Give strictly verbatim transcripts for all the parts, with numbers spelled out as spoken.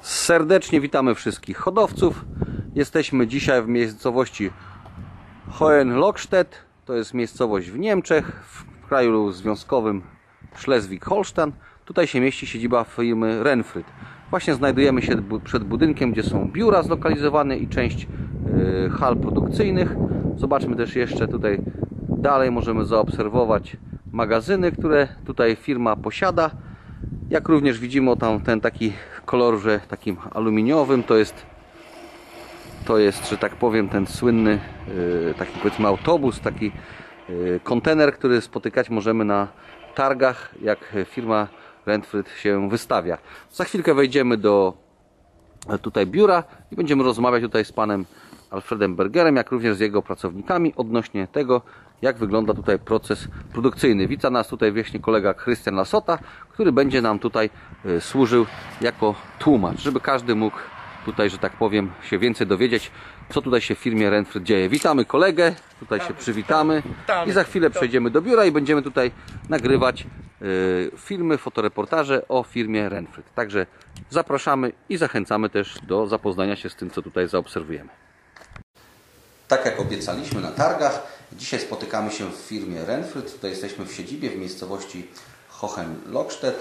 Serdecznie witamy wszystkich hodowców. Jesteśmy dzisiaj w miejscowości Hohenlockstedt. To jest miejscowość w Niemczech, w kraju związkowym Schleswig-Holstein. Tutaj się mieści siedziba firmy Renfried. Właśnie znajdujemy się przed budynkiem, gdzie są biura zlokalizowane i część yy, hal produkcyjnych. Zobaczmy też jeszcze tutaj dalej, możemy zaobserwować magazyny, które tutaj firma posiada. Jak również widzimy, o tam ten taki kolorze takim aluminiowym, to jest to jest, że tak powiem, ten słynny yy, taki, powiedzmy, autobus, taki yy, kontener, który spotykać możemy na targach, jak firma Renfried się wystawia. Za chwilkę wejdziemy do tutaj biura i będziemy rozmawiać tutaj z panem Alfredem Bergerem, jak również z jego pracownikami odnośnie tego, jak wygląda tutaj proces produkcyjny. Wita nas tutaj właśnie kolega Christian Lasota, który będzie nam tutaj służył jako tłumacz, żeby każdy mógł tutaj, że tak powiem, się więcej dowiedzieć, co tutaj się w firmie Renfried dzieje. Witamy kolegę, tutaj się przywitamy i za chwilę przejdziemy do biura i będziemy tutaj nagrywać y, filmy, fotoreportaże o firmie Renfried. Także zapraszamy i zachęcamy też do zapoznania się z tym, co tutaj zaobserwujemy. Tak jak obiecaliśmy na targach, dzisiaj spotykamy się w firmie Renfried. Tutaj jesteśmy w siedzibie w miejscowości Hohenlockstedt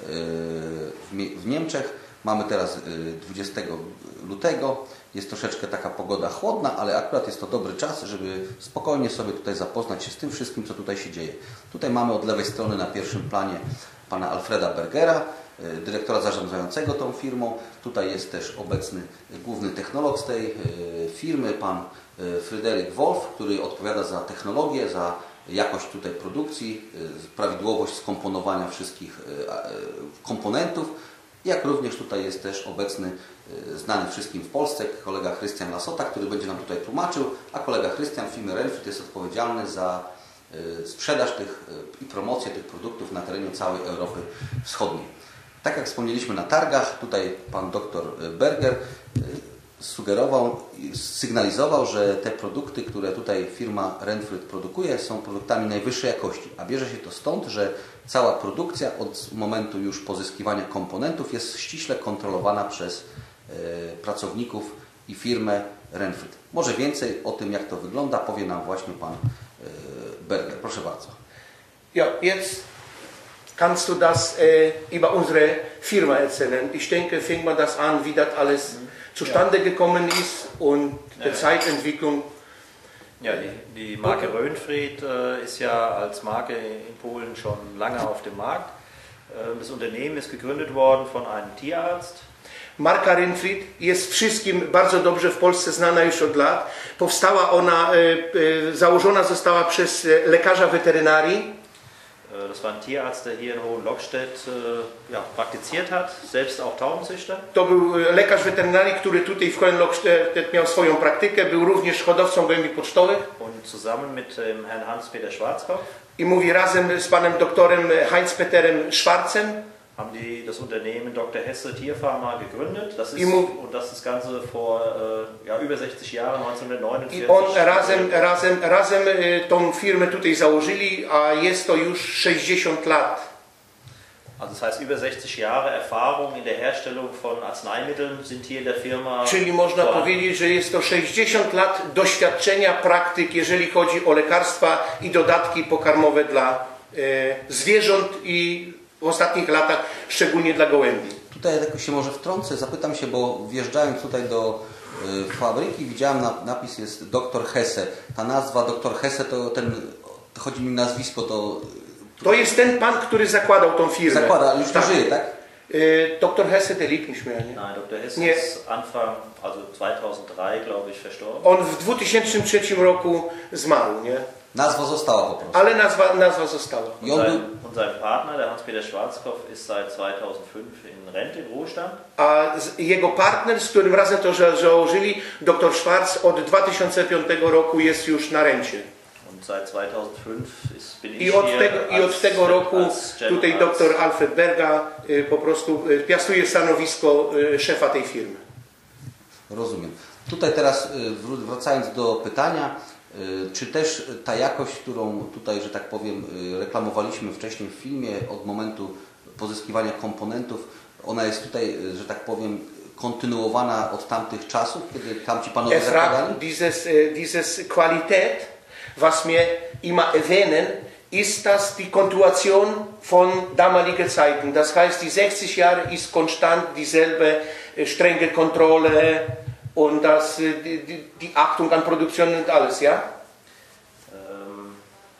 w Niemczech. Mamy teraz dwudziestego lutego. Jest troszeczkę taka pogoda chłodna, ale akurat jest to dobry czas, żeby spokojnie sobie tutaj zapoznać się z tym wszystkim, co tutaj się dzieje. Tutaj mamy od lewej strony na pierwszym planie pana Alfreda Bergera, dyrektora zarządzającego tą firmą. Tutaj jest też obecny główny technolog z tej firmy, pan Fryderyk Wolf, który odpowiada za technologię, za jakość tutaj produkcji, prawidłowość skomponowania wszystkich komponentów. Jak również tutaj jest też obecny, znany wszystkim w Polsce, kolega Christian Lasota, który będzie nam tutaj tłumaczył, a kolega Christian firmy Renfried jest odpowiedzialny za sprzedaż tych i promocję tych produktów na terenie całej Europy Wschodniej. Tak jak wspomnieliśmy na targach, tutaj pan doktor Berger sugerował, sygnalizował, że te produkty, które tutaj firma Renfried produkuje, są produktami najwyższej jakości. A bierze się to stąd, że cała produkcja od momentu już pozyskiwania komponentów jest ściśle kontrolowana przez e, pracowników i firmę Renfried. Może więcej o tym, jak to wygląda, powie nam właśnie pan e, Berger. Proszę bardzo. Ja, jetzt kannst du das äh, über unsere Firma erzählen. Ich denke, fängt man das an, wie das alles zustande gekommen ist und die ja. Zeitentwicklung. Ja, die, die Marke Renfried äh, ist ja als Marke in Polen schon lange auf dem Markt. Äh, das Unternehmen ist gegründet worden von einem Tierarzt. Marka Renfried jest wszystkim bardzo dobrze w Polsce znana już od lat. Powstała ona, e, e, założona została przez lekarza weterynarii. Das war ein Tierarzt, der hier in Hohenlockstedt ja, praktiziert hat, selbst auch Taubenzüchter. To był lekarz weterynarii, który tutaj w Hohenlockstedt miał swoją praktykę, był również hodowcą gołębi pocztowych. Und zusammen mit dem Herrn Hans-Peter Schwarzkopf. I mówi razem z panem doktorem Heinz-Peterem Schwarzem. Haben die das Unternehmen Doktor Hesse Tierpharma gegründet. Das ist, und das das Ganze vor äh, ja, über sechzig Jahren, neunzehnhundertneunundvierzig. I on razem, razem, razem tą firmę tutaj założyli, a jest to już sześćdziesiąt lat. Also das heißt, über sechzig Jahre Erfahrung in der Herstellung von Arzneimitteln sind hier in der Firma. Czyli można vorhanden. powiedzieć, że jest to sześćdziesiąt lat doświadczenia, praktyk, jeżeli chodzi o lekarstwa i dodatki pokarmowe dla e, zwierząt i w ostatnich latach, szczególnie dla gołębi. Tutaj tak się może wtrącę, zapytam się, bo wjeżdżając tutaj do y, fabryki, widziałem na, napis jest doktor Hesse. Ta nazwa doktor Hesse, to ten, to chodzi mi nazwisko, to... To jest ten pan, który zakładał tą firmę. Zakłada, ale już tak. Nie żyje, tak? Y, doktor Hesse, der lebt nicht mehr, nie? Nein, Doktor Hesse nie. ist Anfang, also zweitausenddrei, glaube ich, verstorben. On w dwa tysiące trzecim roku zmarł, nie? Nazwa została po prostu. Ale nazwa, nazwa została. Und sein, und sein Partner, der Hans-Peter Schwarzkopf, ist seit zweitausendfünf in Rente, in Ruhestand. A jego partner, z którym razem to założyli, doktor Schwarz, od dwa tysiące piątego roku jest już na rencie. Und seit zweitausendfünf ist, bin ich I od hier tego, als, i od tego roku tutaj doktor Arzt. Alfred Berger y, po prostu y, piastuje stanowisko y, szefa tej firmy. Rozumiem. Tutaj teraz y, wracając do pytania, czy też ta jakość, którą tutaj, że tak powiem, reklamowaliśmy wcześniej w filmie, od momentu pozyskiwania komponentów, ona jest tutaj, że tak powiem, kontynuowana od tamtych czasów, kiedy tamci panowie Er fragt zakładali? dieses, äh, dieses Qualität, was wir immer erwähnen, ist das die Kontinuation von damaligen Zeiten. Das heißt, die sechzig Jahre ist konstant dieselbe äh, strenge Kontrolle und das, äh, die, die, die Achtung an Produktion und alles, ja? Ähm,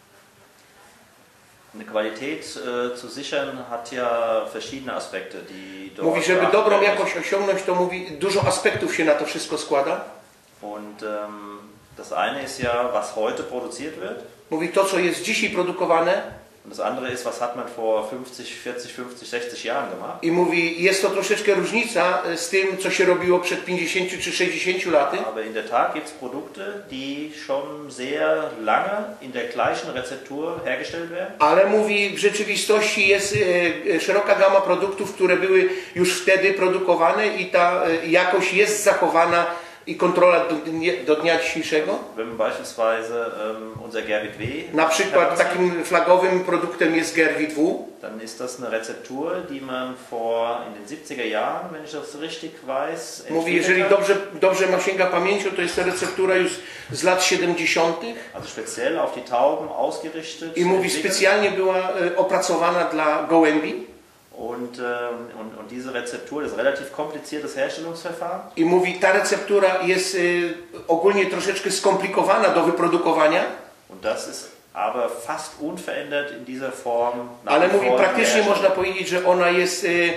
Eine Qualität äh, zu sichern hat ja verschiedene Aspekte, die dort Mówi, żeby beachtet dobrą werden jakość osiągnąć, to mówi, dużo aspektów się na to wszystko składa. Und ähm, das eine ist ja, was heute produziert wird. Mówi, to co jest dzisiaj produkowane, Und das andere ist, was hat man vor fünfzig, vierzig, fünfzig, sechzig Jahren gemacht. i mówi, jest to troszeczkę różnica z tym, co się robiło przed pięćdziesięcioma czy sześćdziesięcioma laty. Aber in der Tat gibt es Produkte, die schon sehr lange in der gleichen Rezeptur hergestellt werden. Ale mówi, w rzeczywistości jest e, szeroka gama produktów, które były już wtedy produkowane i ta e, jakość jest zachowana i kontrola do, do dnia dzisiejszego. Wenn man beispielsweise ähm, unser Gerwit W. Na przykład heranzieht, takim flagowym produktem jest Gerwit W. dann ist das eine Rezeptur, die man vor in den siebziger Jahren, wenn ich das richtig weiß, Mówi, entwickelt jeżeli hat. dobrze, dobrze ma sięga pamięcią, to jest to receptura już z lat siedemdziesiątych. Also speziell auf die Tauben ausgerichtet. I mówi, entwickelt. specjalnie była e, opracowana dla gołębi. Und, ähm, und, und diese Rezeptur, das ist ein relativ kompliziertes Herstellungsverfahren. I mówi, ta receptura jest y, ogólnie troszeczkę skomplikowana do wyprodukowania, Und das ist aber fast unverändert in dieser Form. nach ale wie mówi, vor in der praktycznie Herstellung. można powiedzieć, że ona jest y,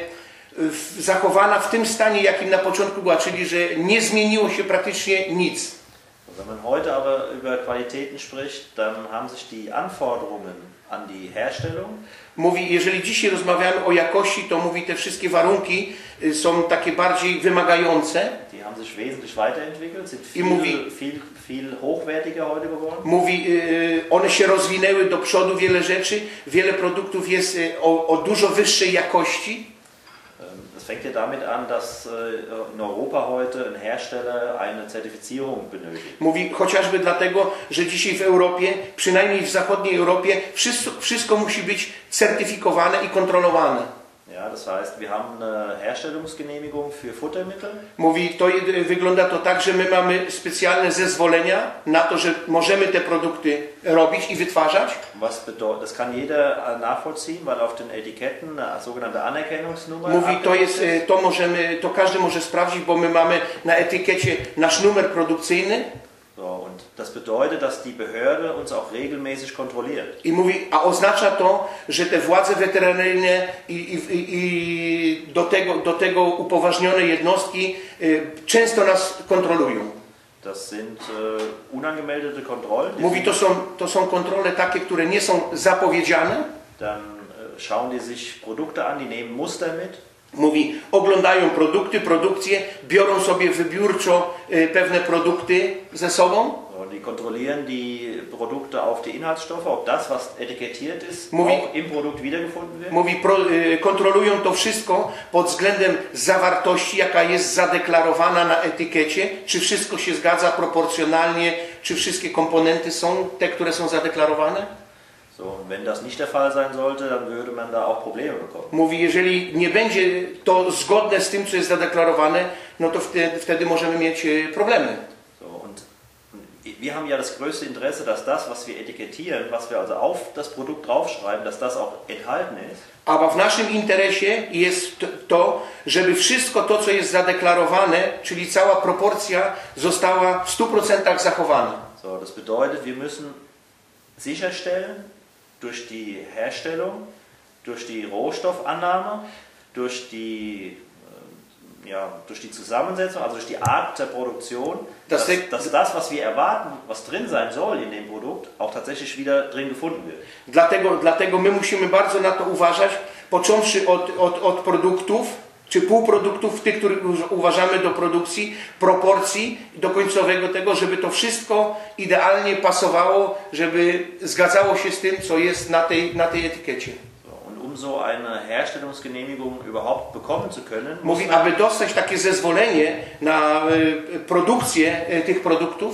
w, zachowana w tym stanie, jakim na początku była, czyli że nie zmieniło się praktycznie nic. Wenn man heute aber über Qualitäten spricht, dann haben sich die Anforderungen an die Herstellung. Mówi, jeżeli dzisiaj rozmawiamy o jakości, to mówi, te wszystkie warunki y, są takie bardziej wymagające. Die haben sich wesentlich weiterentwickelt, sind I viel, mówi- viel, viel hochwertiger heute geworden. Mówi, y, one się rozwinęły do przodu, wiele rzeczy, wiele produktów jest y, o, o dużo wyższej jakości. Das fängt ja damit an, dass in Europa heute ein Hersteller eine Zertifizierung benötigt. Mówi chociażby dlatego, że dzisiaj w Europie, przynajmniej w zachodniej Europie, wszystko, wszystko musi być certyfikowane i kontrolowane. Ja, das heißt, wir haben eine Herstellungsgenehmigung für Futtermittel. Mówi, to jed- wygląda to tak, że my mamy specjalne zezwolenia na to, że możemy te produkty robić i wytwarzać. Was bedeutet, das kann jeder nachvollziehen, weil auf den Etiketten eine sogenannte Anerkennungsnummer Mówi, to jest, abgebildet y, to możemy, to każdy może sprawdzić, bo my mamy na etykiecie nasz numer produkcyjny. So, und das bedeutet, dass die Behörde uns auch regelmäßig kontrolliert. I mówi, a oznacza to, że te władze weterynaryjne i, i, i- i do, tego, do tego upoważnione jednostki y, często nas kontrolują. Das sind äh, unangemeldete Kontrollen. Die Mówi, sind- to są, to są kontrole takie, które nie są zapowiedziane. Dann äh, schauen die sich Produkte an, die nehmen Muster mit. Mówi, oglądają produkty, produkcję, biorą sobie wybiórczo y, pewne produkty ze sobą. So, die kontrollieren die Produkte auf die Inhaltsstoffe, ob das, was etikettiert ist, Mówi- auch im Produkt wiedergefunden wird. Mówi, pro, y, kontrolują to wszystko pod względem zawartości, jaka jest zadeklarowana na etykiecie, czy wszystko się zgadza proporcjonalnie, czy wszystkie komponenty są te, które są zadeklarowane. So, und wenn das nicht der Fall sein sollte, dann würde man da auch Probleme bekommen. Mówi, jeżeli nie będzie to zgodne z tym, co jest zadeklarowane, no to wtedy, wtedy możemy mieć y, problemy. So, und wir haben ja das größte Interesse, dass das, was wir etikettieren, was wir also auf das Produkt draufschreiben, dass das auch enthalten ist. A w naszym interesie jest t- to, żeby wszystko to, co jest zadeklarowane, czyli cała proporcja, została w stu procentach zachowana. So, das bedeutet, wir müssen sicherstellen, durch die Herstellung, durch die Rohstoffannahme, durch die, äh, ja, durch die Zusammensetzung, also durch die Art der Produktion, Das dass, liegt- dass das, was wir erwarten, was drin sein soll in dem Produkt, auch tatsächlich wieder drin gefunden wird. Dlatego, dlatego my musimy bardzo na to uważać, począwszy od, od, od produktów, czy półproduktów, tych, które uważamy do produkcji, proporcji, do końcowego tego, żeby to wszystko idealnie pasowało, żeby zgadzało się z tym, co jest na tej, na tej etykiecie. So, und um so eine Herstellungsgenehmigung überhaupt bekommen zu können, muss Mówi, man, aby dostać takie zezwolenie na y, produkcję y, tych produktów, so,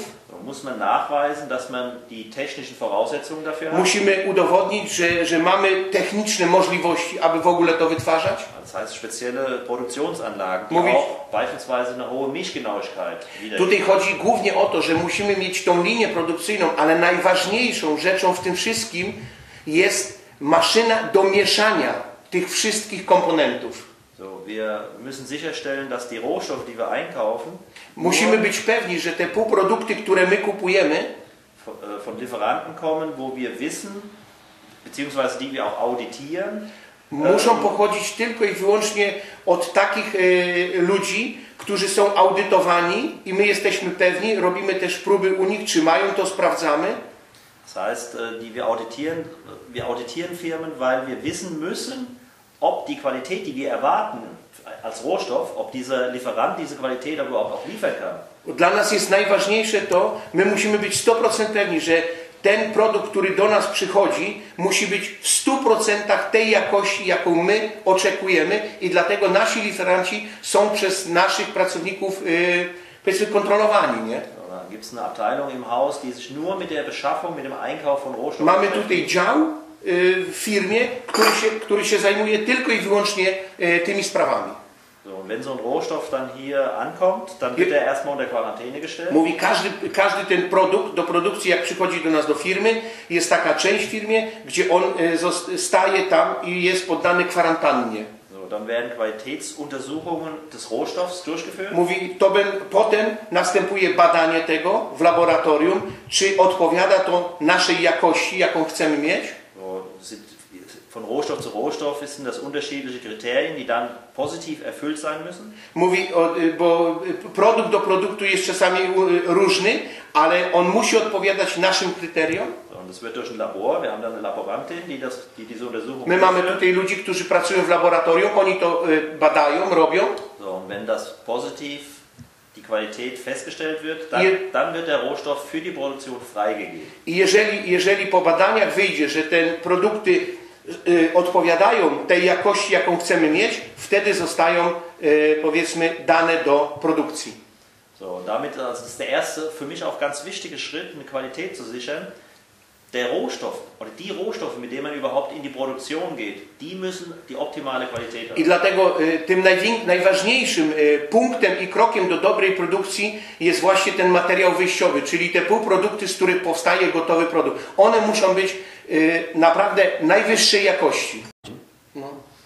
muss man nachweisen, dass man die technischen Voraussetzungen dafür hat. Musimy udowodnić, że, że mamy techniczne możliwości, aby w ogóle to wytwarzać. Das heißt spezielle Produktionsanlagen, die Mówisz- auch beispielsweise eine hohe Milchgenauigkeit widerspiegeln. Tutaj chodzi głównie o to, że musimy mieć tą linię produkcyjną, ale najważniejszą rzeczą w tym wszystkim jest maszyna do mieszania tych wszystkich komponentów. So, wir müssen sicherstellen, dass die Rohstoffe, die wir einkaufen, Musimy nur być pewni, że te półprodukty, które my kupujemy, von, äh, von Lieferanten kommen, wo wir wissen, beziehungsweise die wir auch auditieren, muszą pochodzić tylko i wyłącznie od takich e, ludzi, którzy są audytowani i my jesteśmy pewni, robimy też próby u nich, czy mają to, sprawdzamy. das heißt, äh, die wir auditieren, wir auditieren Firmen, weil wir wissen müssen, ob die Qualität, die wir erwarten als Rohstoff, ob dieser Lieferant diese Qualität überhaupt auch liefern kann. Dla nas jest najważniejsze to, my musimy być sto procent pewni, że ten produkt, który do nas przychodzi, musi być w stu procentach tej jakości, jaką my oczekujemy i dlatego nasi liferanci są przez naszych pracowników yy, powiedzmy kontrolowani, nie? Da gibt es eine Abteilung im Haus, die sich nur mit der Beschaffung, mit dem Einkauf von Rohstoffen Mamy beschäftigt. tutaj dział yy, w firmie, który się, który się zajmuje tylko i wyłącznie yy, tymi sprawami. So, und wenn so ein Rohstoff dann hier ankommt, dann wird er erstmal unter Quarantäne gestellt. Mówi, każdy, każdy ten produkt do produkcji, jak przychodzi do nas do firmy, jest taka część w firmie, gdzie on y, zos- staje tam i jest poddany kwarantannie. So, dann werden Qualitätsuntersuchungen des Rohstoffs durchgeführt. Mówi, to ben, potem następuje badanie tego w laboratorium, czy odpowiada to naszej jakości, jaką chcemy mieć. So, sind, von Rohstoff zu Rohstoff sind das unterschiedliche Kriterien, die dann positiv erfüllt sein müssen. Mówi, o, y, bo y, produkt do produktu jest czasami y, różny, ale on musi odpowiadać naszym kryteriom. So, und das wird durch ein Labor, wir haben dann eine Laborantin, die, das, die diese Untersuchung My mamy durchführt. tutaj ludzi, którzy pracują w laboratorium, oni to y, badają, robią. So, und wenn das positiv die Qualität festgestellt wird, dann, Ihr- dann wird der Rohstoff für die Produktion freigegeben. I jeżeli, jeżeli po badaniach wyjdzie, że te produkty y, odpowiadają tej jakości, jaką chcemy mieć, wtedy zostają, y, powiedzmy, dane do produkcji. So, und damit also das ist der erste, für mich auch ganz wichtige Schritt, eine Qualität zu sichern. Der Rohstoff oder die Rohstoffe, mit denen man überhaupt in die Produktion geht, die müssen die optimale Qualität I haben. dlatego y, tym najwię- najważniejszym y, punktem i krokiem do dobrej produkcji jest właśnie ten materiał wyjściowy, czyli te półprodukty, z których powstaje gotowy produkt. One muszą być y, naprawdę najwyższej jakości. No.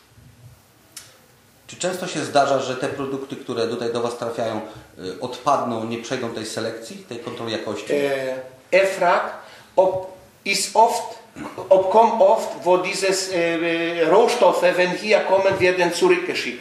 Czy często się zdarza, że te produkty, które tutaj do Was trafiają, y, odpadną, nie przejdą tej selekcji, tej kontroli jakości? Äh, er fragt, ob ist oft, ob kommt oft, wo dieses äh, Rohstoffe, wenn hier kommen, werden zurückgeschickt.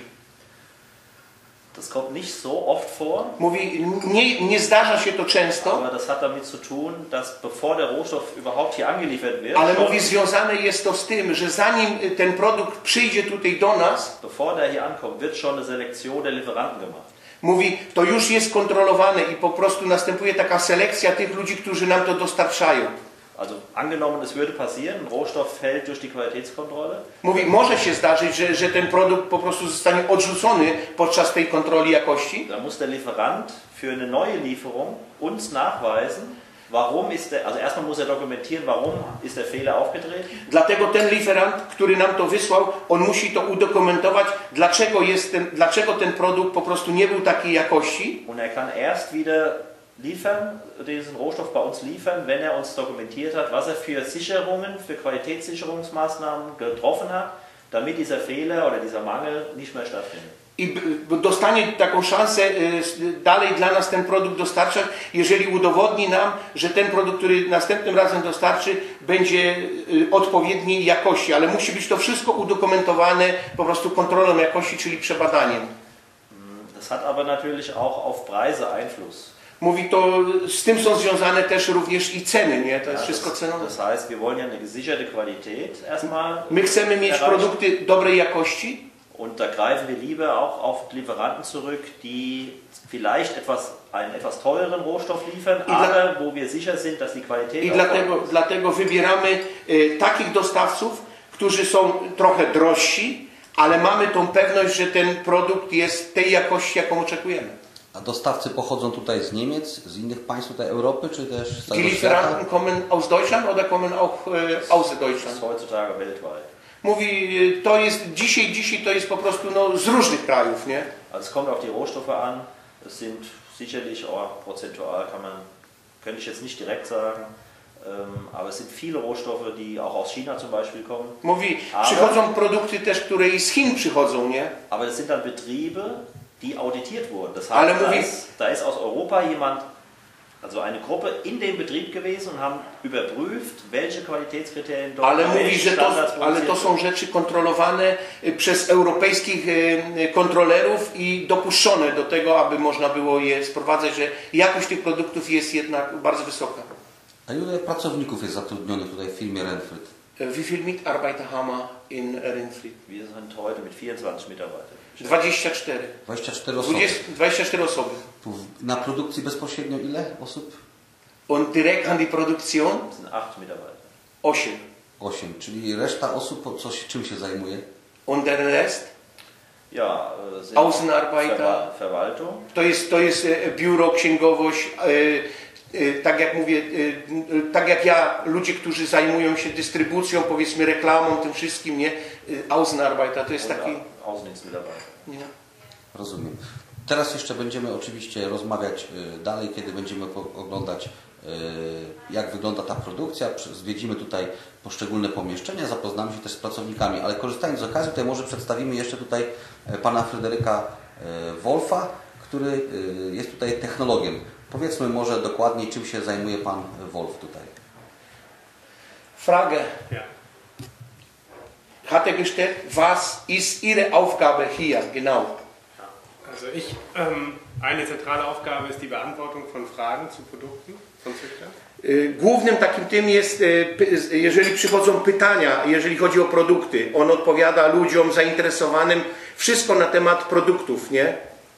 Das kommt nicht so oft vor, Mówi, nie, nie zdarza się to często, aber das hat damit zu tun, dass bevor der Rohstoff überhaupt hier angeliefert wird, ale schon, mówi, związane jest to z tym, że zanim ten produkt przyjdzie tutaj do nas, bevor der hier ankommt, wird schon eine Selektion der Lieferanten gemacht. mówi, to już jest kontrolowane i po prostu następuje taka selekcja tych ludzi, którzy nam to dostarczają. Also angenommen, es würde passieren, ein Rohstoff fällt durch die Qualitätskontrolle, Mówi, może się zdarzyć, że, że ten produkt po prostu zostanie odrzucony podczas tej kontroli jakości. dann muss der Lieferant für eine neue Lieferung uns nachweisen, warum ist der, also erstmal muss er dokumentieren, warum ist der Fehler aufgetreten. Dlatego ten liferant, który nam to wysłał, on musi to udokumentować, dlaczego, jest ten, dlaczego ten produkt po prostu nie był takiej jakości. Und er kann erst wieder liefern, diesen Rohstoff bei uns liefern, wenn er uns dokumentiert hat, was er für Sicherungen, für Qualitätssicherungsmaßnahmen getroffen hat, damit dieser Fehler oder dieser Mangel nicht mehr stattfindet. I b- dostanie taką szansę y, s- dalej dla nas ten produkt dostarczać, jeżeli udowodni nam, że ten produkt, który następnym razem dostarczy, będzie y, odpowiedniej jakości. Ale musi być to wszystko udokumentowane po prostu kontrolą jakości, czyli przebadaniem. Das hat aber natürlich auch auf Preise Einfluss. Mówi, to z tym są związane też również i ceny, nie? To jest Ja, wszystko das, cenowe. das heißt, wir wollen ja eine gesicherte Qualität erstmal My chcemy mieć erreichen. produkty dobrej jakości. Und da greifen wir lieber auch auf Lieferanten zurück, die vielleicht etwas, einen etwas teureren Rohstoff liefern, I dla- aber wo wir sicher sind, dass die Qualität I auch dlatego, top ist. dlatego wybieramy y, takich dostawców, którzy są trochę drożsi, ale mamy tą pewność, że ten produkt jest tej jakości, jaką oczekujemy. A dostawcy pochodzą tutaj z Niemiec, z innych państw tutaj Europy, czy też z Die całego świata? Lieferanten kommen aus Deutschland oder kommen auch äh, aus Das Deutschland? ist heutzutage weltweit. Mówi, y, to jest dzisiaj, dzisiaj to jest po prostu no, z różnych krajów, nie? Also es kommt auf die Rohstoffe an. Es sind sicherlich auch prozentual, kann man, könnte ich jetzt nicht direkt sagen, ähm, aber es sind viele Rohstoffe, die auch aus China zum Beispiel kommen. Mówi, Ale- przychodzą produkty też, które i z Chin przychodzą, nie? Aber das sind dann Betriebe, die auditiert wurden. Das Ale heißt, da mówi- ist, da ist aus Europa jemand, also eine Gruppe in dem Betrieb gewesen und haben überprüft, welche Qualitätskriterien dort, Ale nach mówi, welchen że to, Standards ale to produziert są rzeczy kontrolowane y, przez europejskich y, kontrolerów i dopuszczone do tego, aby można było je sprowadzać, że jakość tych produktów jest jednak bardzo wysoka. A ile pracowników jest zatrudnionych tutaj w firmie Renfried? Y, Wie viel Mitarbeiter haben wir in Renfried? Wir sind heute mit vierundzwanzig Mitarbeitern. dwadzieścia cztery. dwadzieścia cztery osoby. dwadzieścia, dwadzieścia cztery osoby. Tu na produkcji bezpośrednio ile osób? Und direkt an die Produktion Das sind acht Mitarbeiter. osiem. osiem. Czyli reszta osób po coś, czym się zajmuje? Und der Rest Ja, äh, sind Außenarbeiter. Verwal- Verwaltung. to jest, to jest e, biuro, księgowość, e, e, tak jak mówię, e, e, tak jak ja, ludzie, którzy zajmują się dystrybucją, powiedzmy reklamą, tym wszystkim, nie? E, Außenarbeiter to jest und taki... Außendienstmitarbeiter. Nie? Rozumiem. Teraz jeszcze będziemy oczywiście rozmawiać y, dalej, kiedy będziemy po- oglądać, y, jak wygląda ta produkcja. Przy- Zwiedzimy tutaj poszczególne pomieszczenia, zapoznamy się też z pracownikami, ale korzystając z okazji, tutaj może przedstawimy jeszcze tutaj e, pana Fryderyka e, Wolfa, który y, jest tutaj technologiem. Powiedzmy może dokładniej, czym się zajmuje pan Wolf tutaj. Frage. Ja. Hat er gestellt, was ist Ihre Aufgabe hier genau? Also ich, ähm, eine zentrale Aufgabe ist die Beantwortung von Fragen zu Produkten von Züchtern. Y, Głównym takim tym jest, y, py- jeżeli przychodzą pytania, jeżeli chodzi o produkty, on odpowiada ludziom zainteresowanym wszystko na temat produktów, nie?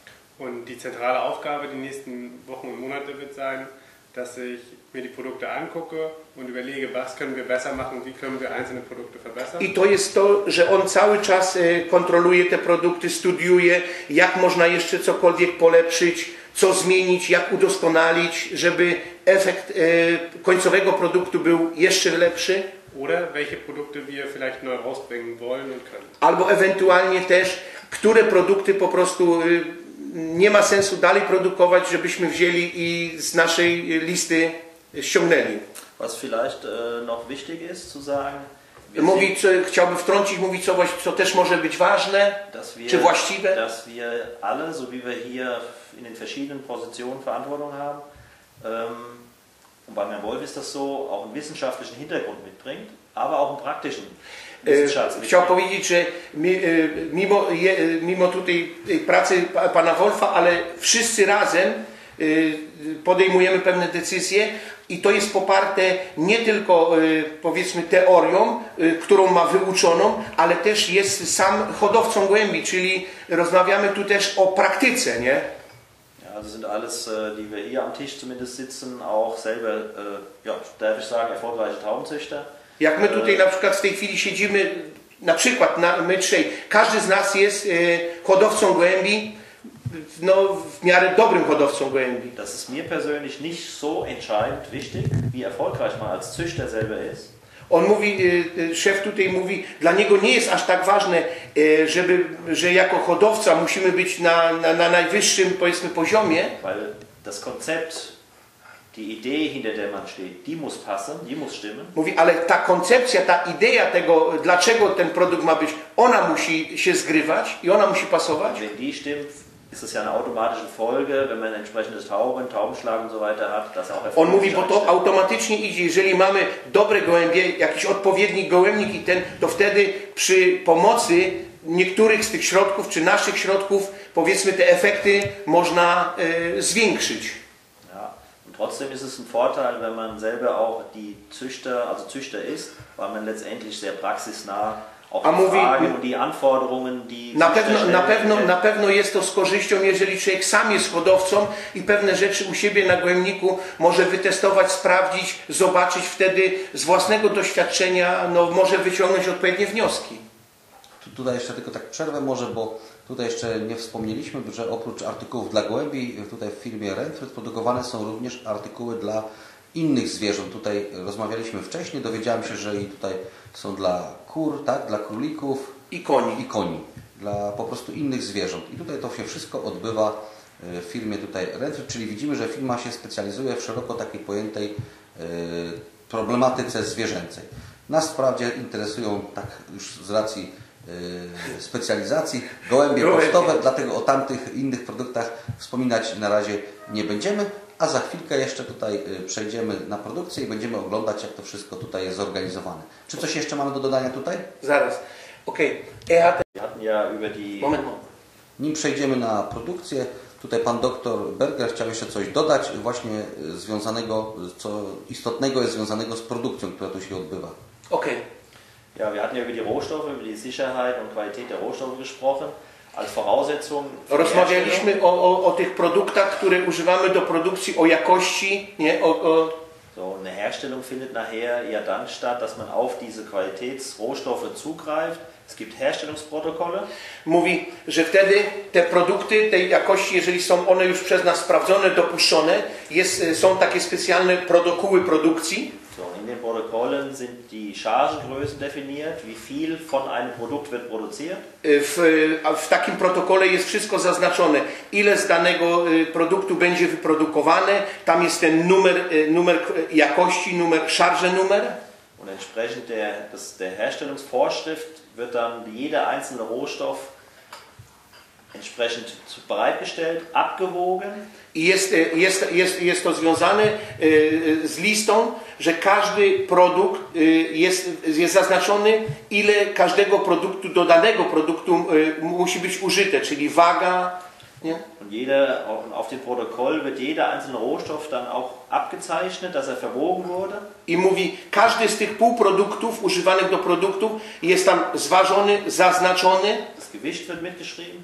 Und die zentrale Aufgabe die nächsten Wochen und Monate wird sein, dass ich mir die Produkte angucke und überlege, was können wir besser machen, wie können wir einzelne Produkte verbessern. I to jest to, że on cały czas y, kontroluje te produkty, studiuje, jak można jeszcze cokolwiek polepszyć, co zmienić, jak udoskonalić, żeby efekt y, końcowego produktu był jeszcze lepszy, Oder welche Produkte wir vielleicht neu rausbringen wollen und können. albo ewentualnie też, które produkty po prostu y, nie ma sensu dalej produkować, żebyśmy wzięli i z naszej listy ściągnęli. Was vielleicht äh, noch wichtig ist zu sagen, wir Mówi, sind, co, chciałby wtrącić, mówi coś, co też może być ważne, dass wir, czy właściwe. dass wir alle, so wie wir hier in den verschiedenen Positionen Verantwortung haben, ähm, und bei Herrn Wolf ist das so, auch einen wissenschaftlichen Hintergrund mitbringt, aber auch einen praktischen E, Wissenschaftsmittel. Chciał powiedzieć, że mi, e, mimo, je, mimo tutaj tej pracy pa- pana Wolfa, ale wszyscy razem e, podejmujemy pewne decyzje i to jest poparte nie tylko e, powiedzmy teorią, e, którą ma wyuczoną, ale też jest sam hodowcą głębi, czyli rozmawiamy tu też o praktyce, nie? Ja, also sind alles, äh, die wir hier am Tisch zumindest sitzen, auch selber, äh, ja, darf ich sagen, erfolgreiche Taubenzüchter. Jak my tutaj na przykład w tej chwili siedzimy, na przykład na, my trzej, każdy z nas jest e, hodowcą głębi, no w miarę dobrym hodowcą głębi. Das ist mir persönlich nicht so entscheidend wichtig, wie erfolgreich man als Züchter selber ist. On mówi, e, e, szef tutaj mówi, dla niego nie jest aż tak ważne, e, żeby, że jako hodowca musimy być na, na, na najwyższym powiedzmy poziomie, Weil das Konzept, die Idee, hinter der man steht, die muss passen, die muss stimmen. mówi, ale ta koncepcja, ta idea tego, dlaczego ten produkt ma być, ona musi się zgrywać i ona musi pasować. Und wenn die stimmt, ist es ja eine automatische Folge, wenn man entsprechendes Tauben, Taubenschlag und so weiter hat, dass auch On mówi, bo erfolgreich to einstellt. automatycznie idzie. Jeżeli mamy dobre gołębie, jakiś odpowiedni gołębnik i ten, to wtedy przy pomocy niektórych z tych środków, czy naszych środków, powiedzmy te efekty można e, zwiększyć. Ja, und trotzdem ist es ein Vorteil, wenn man selber auch die Züchter, also Züchter ist, weil man letztendlich sehr praxisnah auch A die mówi- Fragen und die Anforderungen, die Na Züchter pewno, stellen, na, pewno, kennt. na pewno jest to z korzyścią, jeżeli człowiek sam jest hodowcą i pewne rzeczy u siebie na gołębniku może wytestować, sprawdzić, zobaczyć, wtedy z własnego doświadczenia no, może wyciągnąć odpowiednie wnioski. tutaj jeszcze tylko tak przerwę może, bo tutaj jeszcze nie wspomnieliśmy, że oprócz artykułów dla gołębi, tutaj w firmie Renfried produkowane są również artykuły dla innych zwierząt. Tutaj rozmawialiśmy wcześniej, dowiedziałem się, że i tutaj są dla kur, tak, dla królików i koni. i koni, dla po prostu innych zwierząt. I tutaj to się wszystko odbywa w firmie tutaj Renfried, czyli widzimy, że firma się specjalizuje w szeroko takiej pojętej problematyce zwierzęcej. Nas wprawdzie interesują, tak już z racji yy, specjalizacji, gołębie pocztowe, dlatego o tamtych innych produktach wspominać na razie nie będziemy, a za chwilkę jeszcze tutaj yy, przejdziemy na produkcję i będziemy oglądać, jak to wszystko tutaj jest zorganizowane. Czy coś jeszcze mamy do dodania tutaj? Zaraz. Okej. Okay. Er Wir hatten ja über die... Moment, moment. Nim przejdziemy na produkcję, tutaj pan doktor Berger chciał jeszcze coś dodać, właśnie związanego, co istotnego jest związanego z produkcją, która tu się odbywa. Okay. Ja, wir hatten ja über die Rohstoffe, über die Sicherheit und Qualität der Rohstoffe gesprochen. Als Voraussetzung für die Rozmawialiśmy o, o, o tych produktach, które używamy do produkcji, o jakości, nie? O, o... So, eine Herstellung findet nachher ja dann statt, dass man auf diese Qualitätsrohstoffe zugreift. Es gibt Herstellungsprotokolle. Mówi, że wtedy te produkty tej jakości, jeżeli są one już przez nas sprawdzone, dopuszczone, jest, są takie specjalne protokoły produkcji. So, in den Protokollen sind die Chargengrößen definiert, wie viel von einem Produkt wird produziert. W, w takim protokole jest wszystko zaznaczone, ile z danego produktu będzie wyprodukowane. Tam jest ten numer, numer jakości, numer, chargennumer. Und entsprechend der, das, der Herstellungsvorschrift wird dann jeder einzelne Rohstoff entsprechend bereitgestellt, abgewogen. I jest, jest, jest, jest to związane z listą, że każdy produkt jest, jest zaznaczony, ile każdego produktu do danego produktu musi być użyte, czyli waga. Nie? Und jeder, auf dem Protokoll wird jeder einzelne Rohstoff dann auch abgezeichnet, dass er verwogen wurde. I mówi, każdy z tych półproduktów używanych do produktów jest tam zważony, zaznaczony. Das Gewicht wird mitgeschrieben.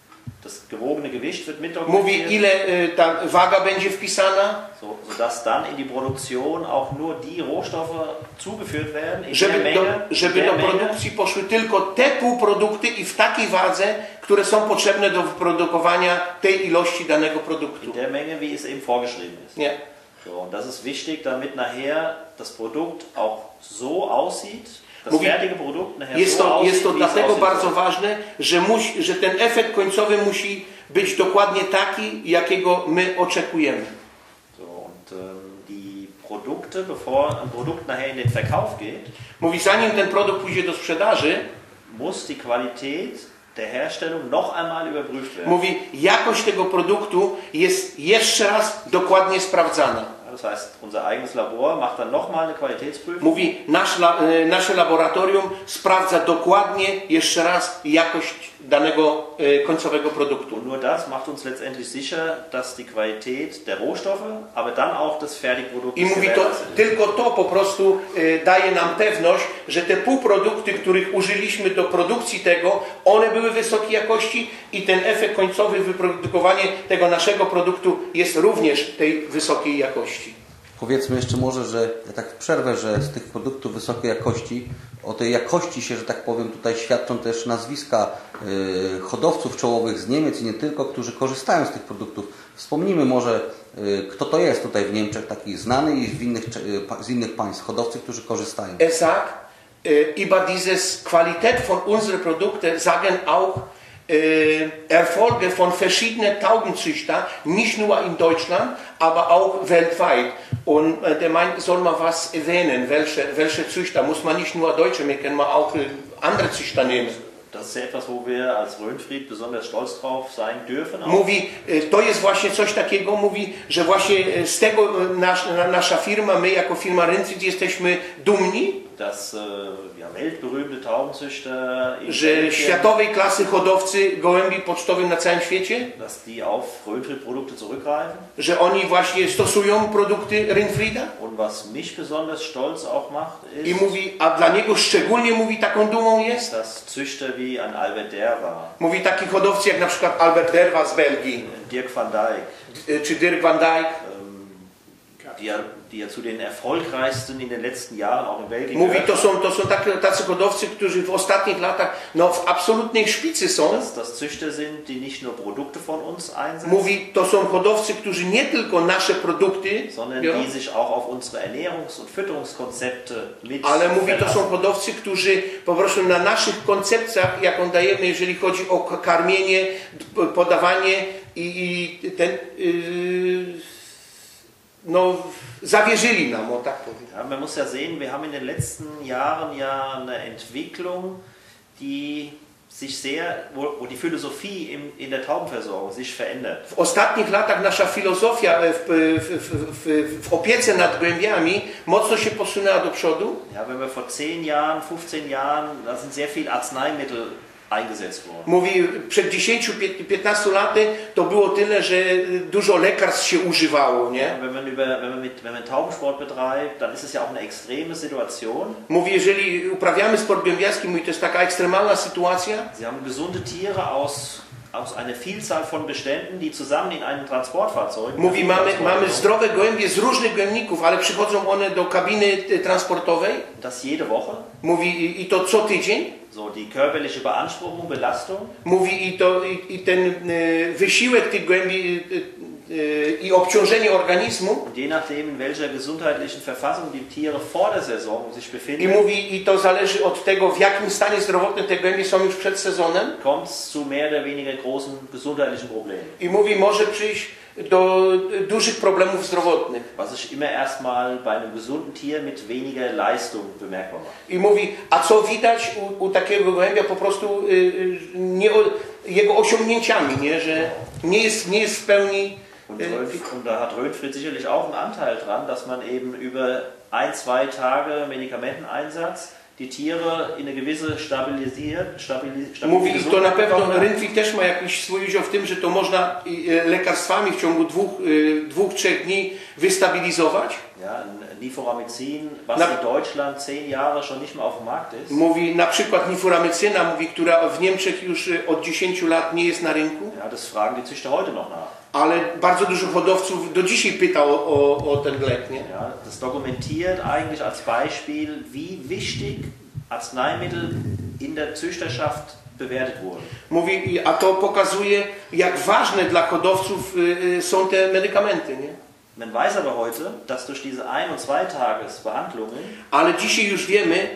Das gewogene Gewicht wird mit Mówi, ile ta waga będzie wpisana. So, sodass dann in die Produktion auch nur die Rohstoffe zugeführt werden, in żeby der Menge, do, żeby in do der Menge, produkcji poszły tylko te półprodukty i w takiej wadze, które są potrzebne do wyprodukowania tej ilości danego produktu. in der Menge, wie es eben vorgeschrieben ist. Nie. So, und das ist wichtig, damit nachher das Produkt auch so aussieht, das Mówi, fertige Produkt nachher jest so to, aussieht, jest to wie es dlatego aussehen bardzo soll. ważne, że, musi, że ten efekt końcowy musi być dokładnie taki, jakiego my oczekujemy. So, und ähm, die Produkte, bevor ein Produkt nachher in den Verkauf geht, Mówi, zanim ten produkt pójdzie do sprzedaży, muss die Qualität der Herstellung noch einmal überprüft werden. mówi, jakość tego produktu jest jeszcze raz dokładnie sprawdzana. Das heißt, unser eigenes Labor macht dann nochmal eine Qualitätsprüfung. Mówi, nasz, e, nasze laboratorium sprawdza dokładnie jeszcze raz jakość danego e, końcowego produktu. Und nur das macht uns letztendlich sicher, dass die Qualität der Rohstoffe, aber dann auch das Fertigprodukt I mówi, to, tylko to po prostu e, daje nam pewność, że te półprodukty, których użyliśmy do produkcji tego, one były wysokiej jakości i ten efekt końcowy, wyprodukowanie tego naszego produktu jest również tej wysokiej jakości. Powiedzmy jeszcze może, że ja tak przerwę, że z tych produktów wysokiej jakości, o tej jakości się, że tak powiem, tutaj świadczą też nazwiska y, hodowców czołowych z Niemiec i nie tylko, którzy korzystają z tych produktów. Wspomnijmy może, y, kto to jest tutaj w Niemczech, taki znany i z innych, y, z innych państw, hodowcy, którzy korzystają. Er sagt, äh, über dieses Qualität von unseren Produkten sagen auch äh, Erfolge von verschiedenen Taubenzüchtern, nicht nur in Deutschland, aber auch weltweit. Und äh, der meint, soll man was erwähnen, welche, welche Züchter, muss man nicht nur Deutsche, wir können mal auch äh, andere Züchter nehmen. Das ist ja etwas, wo wir als Röhnfried besonders stolz drauf sein dürfen. Auch. Mówi, to jest właśnie coś takiego, mówi, że właśnie z tego nasz, nasza firma, my jako firma Röhnfried jesteśmy dumni, dass äh, ja, weltberühmte Taubenzüchter in że Belgien, światowej klasy hodowcy gołębi pocztowych na całym świecie, dass die auf Röhnfried-Produkte zurückgreifen. że oni właśnie stosują produkty Röhnfrieda. Und was mich besonders stolz auch macht, I ist, mówi, a dla niego szczególnie mówi taką dumą jest, dass Züchter wie ein Albert Derwa, mówi taki hodowcy jak na przykład Albert Derwa z Belgii, Dirk van Dijk, czy Dirk van Dijk, ähm, die ja, die ja zu den erfolgreichsten in den letzten Jahren auch in Belgien Mówi, gehört to haben. są, to są takie, tacy hodowcy, którzy w ostatnich latach no, w absolutnej szpicy są. Dass das Züchter sind, die nicht nur Produkte von uns einsetzen, Mówi, to są hodowcy, którzy nie tylko nasze produkty sondern biorą, die sich auch auf unsere Ernährungs- und Fütterungskonzepte mit ale mówi, to są verlassen. hodowcy, którzy po prostu na naszych koncepcjach, jaką dajemy, jeżeli chodzi o karmienie, podawanie i, i ten, yy, no, zawierzyli nam, o tak powiem. Ja, man muss ja sehen, wir haben in den letzten Jahren ja eine Entwicklung, die sich sehr, wo, wo die Philosophie im, in der Taubenversorgung sich verändert. W ostatnich latach nasza filozofia w, w, w, w, w opiece nad gołębiami mocno się posunęła do przodu. Ja, wenn wir vor zehn Jahren, fünfzehn Jahren, da sind sehr viel Arzneimittel eingesetzt worden. Mówi, przed dziesięciu piętnastu laty to było tyle, że dużo lekarstw się używało, nie? Wenn man, über, wenn, man mit, wenn man Taubensport betreibt, dann ist es ja auch eine extreme Situation. Mówi, jeżeli uprawiamy sport gołębiarski, mówi, to jest taka ekstremalna sytuacja. Sie haben gesunde Tiere aus, aus einer Vielzahl von Beständen, die zusammen in einem Transportfahrzeug... Mówi, mamy, mamy zdrowe gołębie z różnych gołębników, ale przychodzą one do kabiny transportowej. Das jede Woche. Mówi, i, i to co tydzień. So, die körperliche Beanspruchung, Belastung. Mówi, i, to, i, i ten y, wysiłek tych gołębi y, y, i obciążenie organizmu. Und je nachdem, in welcher gesundheitlichen Verfassung die Tiere vor der Saison sich I befinden, mówi, i to zależy od tego, w jakim stanie zdrowotnym te gołębie są już przed sezonem. kommt es zu mehr oder weniger großen gesundheitlichen Problemen. I mówi, może przyjść do dużych problemów zdrowotnych. Was sich immer erstmal bei einem gesunden Tier mit weniger Leistung bemerkbar macht. I mówi, a co widać u, u takiego gołębia po prostu y, y, nie, o, jego osiągnięciami, nie? Że nie jest, nie jest w pełni... Und, Y, Röhnf- und da hat Röhnfried sicherlich auch einen Anteil dran, dass man eben über ein, zwei Tage Medikamenteneinsatz die Tiere in eine gewisse stabilisiert, stabili, Mówi, i to na pewno bekommen. Rynfik też ma jakiś swój udział w tym, że to można y, lekarstwami w ciągu dwóch, y, dwóch, trzech dni wystabilizować. Ja, ein Niforamycin, was Na- in Deutschland zehn Jahre schon nicht mehr auf dem Markt ist. Mówi na przykład nifuramycyna, mówi, która w Niemczech już y, od dziesięciu lat nie jest na rynku, Ja, das fragen die Züchter heute noch nach. ale bardzo dużo hodowców do dzisiaj pyta o, o, o ten lek, nie? Ja, das dokumentiert eigentlich als Beispiel, wie wichtig Arzneimittel in der Züchterschaft bewertet wurden. Mówi, i- a to pokazuje, jak ważne dla hodowców y, y, są te medykamenty, nie? Man weiß aber heute, dass durch diese ein- und zweitagesbehandlungen Ale dzisiaj już wiemy,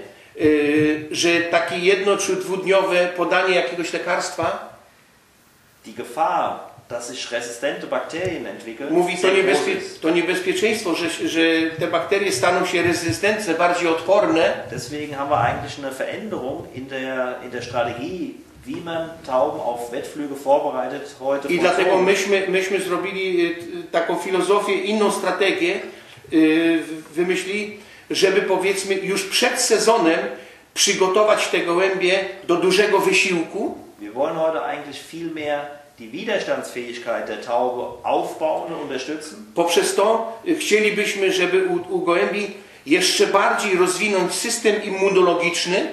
y, że takie jedno czy dwudniowe podanie jakiegoś lekarstwa die Gefahr, dass sich resistente Bakterien entwickeln, mówi, to, sehr groß niebezpie ist. to niebezpieczeństwo, że, że te bakterie staną się rezystentne, bardziej odporne. Deswegen haben wir eigentlich eine Veränderung in der, in der Strategie, wie man Tauben auf Wettflüge vorbereitet heute. I von dlatego Zonen. myśmy, myśmy zrobili y, taką filozofię, inną strategię, y, wymyślili, żeby powiedzmy już przed sezonem przygotować te gołębie do dużego wysiłku. Wir wollen heute eigentlich viel mehr die Widerstandsfähigkeit der Taube aufbauen und unterstützen. Poprzez to y, chcielibyśmy, żeby u, u gołębi jeszcze bardziej rozwinąć system immunologiczny,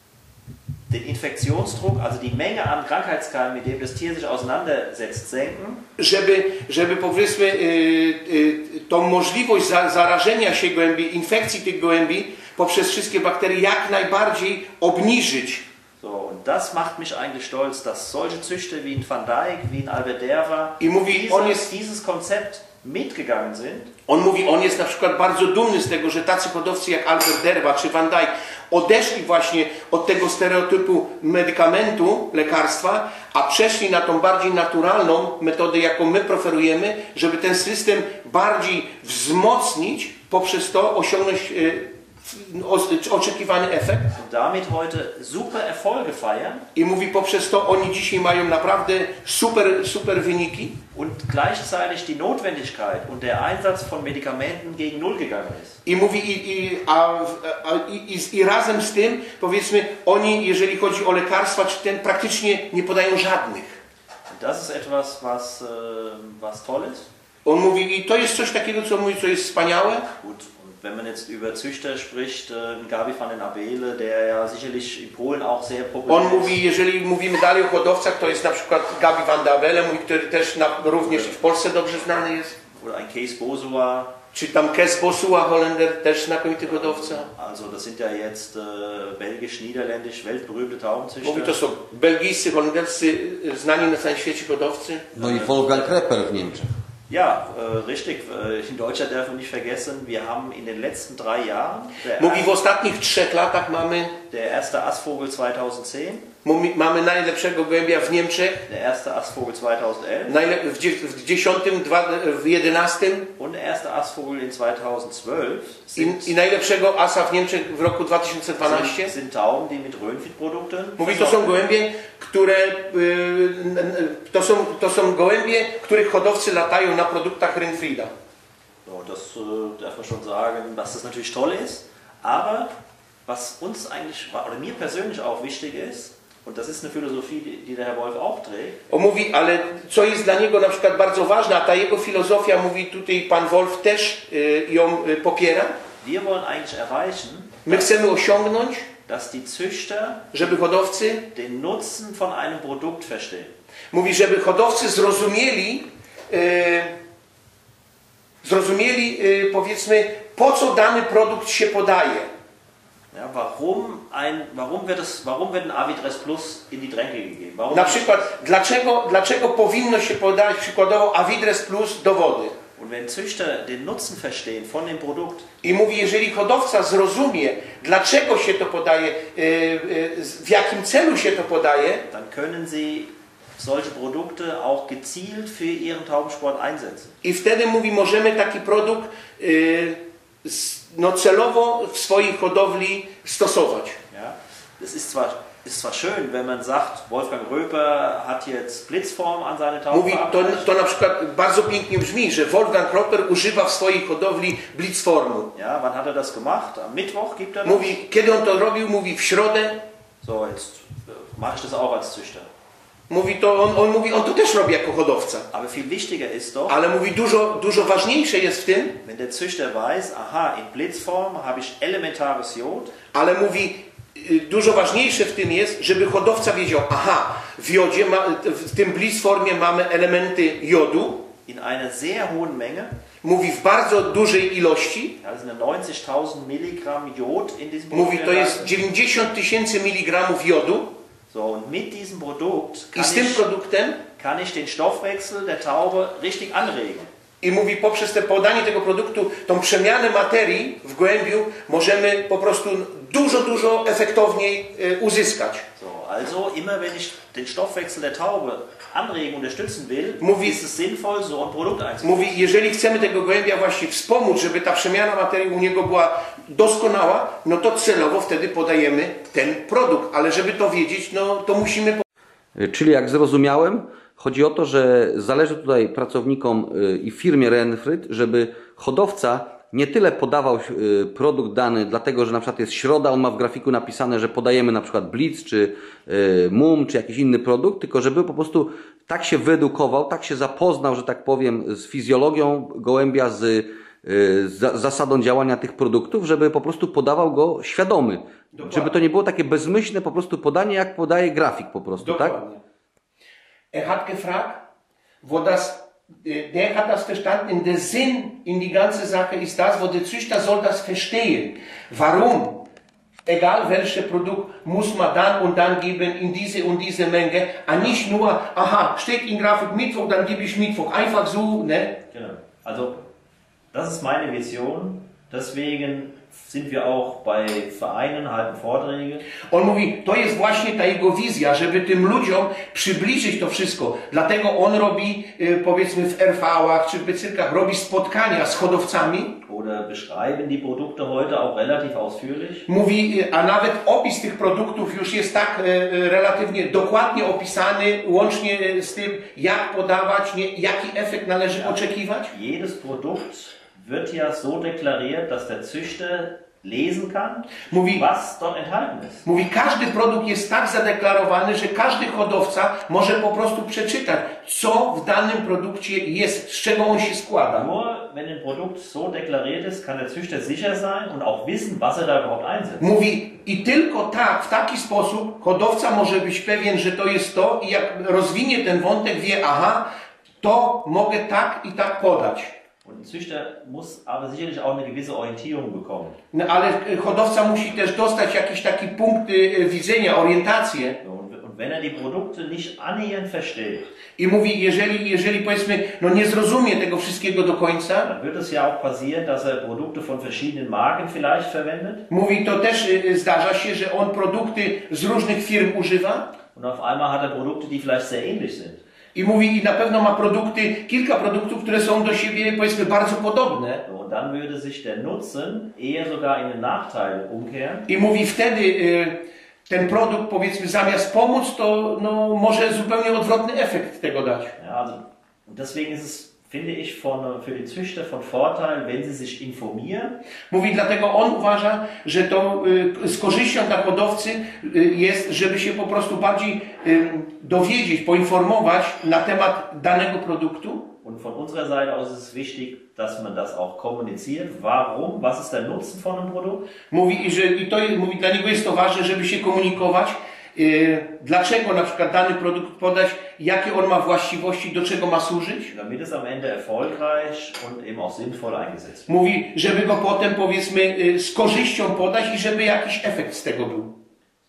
Den Infektionsdruck, also die Menge an Krankheitskeimen, mit dem das Tier sich auseinandersetzt, senken. żeby, żeby powiedzmy y, y, tą możliwość za, zarażenia się gołębi, infekcji tych gołębi poprzez wszystkie bakterie jak najbardziej obniżyć. So, und das macht mich eigentlich stolz, dass solche Züchter wie in Van Dijk, wie in Albert Derva, I mówi, on dieses, jest, dieses Konzept mitgegangen sind. on mówi, on jest na przykład bardzo dumny z tego, że tacy hodowcy jak Albert Derwa czy Van Dijk odeszli właśnie od tego stereotypu medykamentu, lekarstwa, a przeszli na tą bardziej naturalną metodę, jaką my preferujemy, żeby ten system bardziej wzmocnić, poprzez to osiągnąć y, o- oczekiwany efekt. Und damit heute super Erfolge feiern I mówi, poprzez to oni dzisiaj mają naprawdę super, super wyniki. und gleichzeitig die Notwendigkeit und der Einsatz von Medikamenten gegen Null gegangen ist. I mówi, i, i, a, a, i, i, i razem z tym, powiedzmy, oni, jeżeli chodzi o lekarstwa, czy ten, praktycznie nie podają żadnych. Und das ist etwas, was, äh, was toll ist. On mówi, i to jest coś takiego, co mówi, co jest wspaniałe. Gut, und wenn man jetzt über Züchter spricht, äh, Gabi van den Abele, der ja sicherlich in Polen auch sehr populär On ist. mówi, jeżeli mówimy dalej o hodowcach, to jest na przykład Gabi van der Abele, mówi, który też na, również w Polsce dobrze znany jest. Oder ein Case Bosua. Czy tam Kes Bosua Holender, też znakomity hodowca. Also das sind ja jetzt äh, belgisch, niederländisch, weltberühmte Taubenzüchter. Mówi, to są belgijscy, holenderscy, znani na całym świecie hodowcy. No i Wolfgang Krepper w Niemczech. Ja, äh, richtig. Äh, in Deutschland dürfen wir nicht vergessen, wir haben in den letzten drei Jahren der, Mówi, w ostatnich trzech latach mamy, der erste Astvogel zweitausendzehn, mówi, mamy najlepszego gołębia w Niemczech, der erste Astvogel zweitausendelf najle- w, dzie- w dziesiątym, dwa- w jedenastym und der erste Astvogel in zweitausendzwölf i, sind, i najlepszego asa w Niemczech w roku dwa tysiące dwunastym. sind, sind Tauben, die mit Röhnfried-Produkten Mówi, to są gołębie, które y, n- n- to, są, to są gołębie, których hodowcy latają na produktach Röhnfrieda. So, das äh, darf man schon sagen, dass das natürlich toll ist. Aber was uns eigentlich, oder mir persönlich auch wichtig ist, und das ist eine Philosophie, die, die der Herr Wolf auch trägt. On mówi, ale co jest dla niego na przykład bardzo ważne, a ta jego filozofia, mówi tutaj pan Wolf też y, ją y, popiera. Wir wollen eigentlich erreichen, My chcemy osiągnąć, dass die Züchter żeby hodowcy, den Nutzen von einem Produkt verstehen. mówi, żeby hodowcy zrozumieli, y, zrozumieli y, powiedzmy, po co dany produkt się podaje. Ja, warum, ein, warum, wird es, warum wird ein Avidres Plus in die Tränke gegeben? Warum Na przykład, dlaczego, dlaczego powinno się podać przykładowo Avidres Plus do wody? Und wenn Züchter den Nutzen verstehen von dem Produkt, I mówi, jeżeli hodowca zrozumie, dlaczego się to podaje, y, y, w jakim celu się to podaje, dann können sie solche Produkte auch gezielt für ihren Taubensport einsetzen. i wtedy mówi, możemy taki produkt y, s- no, celowo w swojej hodowli stosować. Ja? Das ist zwar, ist zwar schön, wenn man sagt, Wolfgang Röper hat jetzt Blitzform an seine Tauben Mówi, to, verabreicht. to na przykład bardzo pięknie brzmi, że Wolfgang Roper używa w swojej hodowli blitzformu. Ja, wann hat er das gemacht? Am Mittwoch gibt er das. Mówi, kiedy on to robił, mówi w środę, So, jetzt äh, mache ich das auch als Züchter. mówi to, on, on mówi, on to też robi jako hodowca. Aber viel wichtiger ist doch, Ale mówi, dużo, dużo ważniejsze jest w tym, wenn der Züchter weiß, aha, in Blitzform habe ich elementares Jod, ale mówi, y, dużo ważniejsze w tym jest, żeby hodowca wiedział, aha, w jodzie, ma, w tym blitzformie mamy elementy jodu, in einer sehr hohen Menge. mówi w bardzo dużej ilości, Ja, das sind neunzigtausend Milligramm Jod in diesem mówi, to Produkt. jest dziewięćdziesiąt tysięcy miligramów jodu So, und mit diesem Produkt i kann z tym ich, produktem, kann ich den Stoffwechsel der Taube richtig anregen. i mówi, poprzez te podanie tego produktu, tą przemianę materii w gołębiu możemy po prostu dużo, dużo efektowniej y, uzyskać. So, also immer wenn ich den Stoffwechsel der Taube anregen, unterstützen will, Mówi- ist es sinnvoll, so ein Produkt einzusetzen. Mówi, jeżeli chcemy tego gołębia właśnie wspomóc, żeby ta przemiana materii u niego była doskonała, no to celowo wtedy podajemy ten produkt. Ale żeby to wiedzieć, no to musimy... Czyli jak zrozumiałem, chodzi o to, że zależy tutaj pracownikom y, i firmie Röhnfried, żeby hodowca nie tyle podawał y, produkt dany, dlatego że na przykład jest środa, on ma w grafiku napisane, że podajemy na przykład Blitz, czy y, Mum, czy jakiś inny produkt, tylko żeby po prostu tak się wyedukował, tak się zapoznał, że tak powiem, z fizjologią gołębia, z, y, z zasadą działania tych produktów, żeby po prostu podawał go świadomy. Dokładnie. Żeby to nie było takie bezmyślne po prostu podanie, jak podaje grafik po prostu, tak? Dokładnie. Er hat gefragt, wo das, äh, der hat das verstanden, der Sinn in die ganze Sache ist das, wo der Züchter soll das verstehen. Warum? Egal welches Produkt muss man dann und dann geben in diese und diese Menge, a nicht nur, aha, steht in Grafik Mittwoch, dann gebe ich Mittwoch. Einfach so, ne? Genau. Also, das ist meine Vision. Deswegen sind wir auch bei Vereinen, halten Vorträge. On mówi, to jest właśnie ta jego wizja, żeby tym ludziom przybliżyć to wszystko. Dlatego on robi, y, powiedzmy w er ve ach czy w becyrkach, robi spotkania z hodowcami. Oder beschreiben die Produkte heute auch relativ ausführlich. Mówi, y, a nawet opis tych produktów już jest tak y, y, relatywnie dokładnie opisany, łącznie z tym, jak podawać, nie, jaki efekt należy oczekiwać. Jedes Produkt wird ja so deklariert, dass der Züchter lesen kann, Mówi, was dort enthalten ist. mówi, każdy produkt jest tak zadeklarowany, że każdy hodowca może po prostu przeczytać, co w danym produkcie jest, z czego on się składa. Nur wenn ein Produkt so deklariert ist, kann der Züchter sicher sein und auch wissen, was er da überhaupt einsetzt. Mówi, i tylko tak, w taki sposób hodowca może być pewien, że to jest to i jak rozwinie ten wątek, wie, aha, to mogę tak i tak podać. Und ein Züchter muss aber sicherlich auch eine gewisse Orientierung bekommen. No, ale hodowca musi też dostać jakieś takie punkty e, widzenia, orientację. So, und und wenn er die Produkte nicht annähernd versteht, I mówi, jeżeli, jeżeli powiedzmy, no nie zrozumie tego wszystkiego do końca, dann wird es ja auch passieren, dass er Produkte von verschiedenen Marken vielleicht verwendet. mówi, to też e, zdarza się, że on produkty z różnych firm używa. Und auf einmal hat er Produkte, die vielleicht sehr ähnlich sind. I mówi, i na pewno ma produkty, kilka produktów, które są do siebie, powiedzmy, bardzo podobne. So, und dann würde sich der Nutzen eher sogar in den Nachteil umkehren. I mówi, wtedy y, ten produkt, powiedzmy, zamiast pomóc, to no, może zupełnie odwrotny efekt tego dać. Ja, also, und deswegen ist es, finde ich, von, für die Züchter von Vorteil, wenn sie sich informieren. Mówi, dlatego on uważa, że to y, z korzyścią dla hodowcy y, jest, żeby się po prostu bardziej y, dowiedzieć, poinformować na temat danego produktu. Und von unserer Seite aus ist es wichtig, dass man das auch kommuniziert. Warum? Was ist der Nutzen von einem Produkt? Mówi, i że i to, mówi, dla niego jest to ważne, żeby się komunikować, y, dlaczego na przykład dany produkt podać, jakie on ma właściwości, do czego ma służyć. Damit es am Ende erfolgreich und eben auch sinnvoll eingesetzt wird. Mówi, żeby go potem, powiedzmy, y, z korzyścią podać i żeby jakiś efekt z tego był.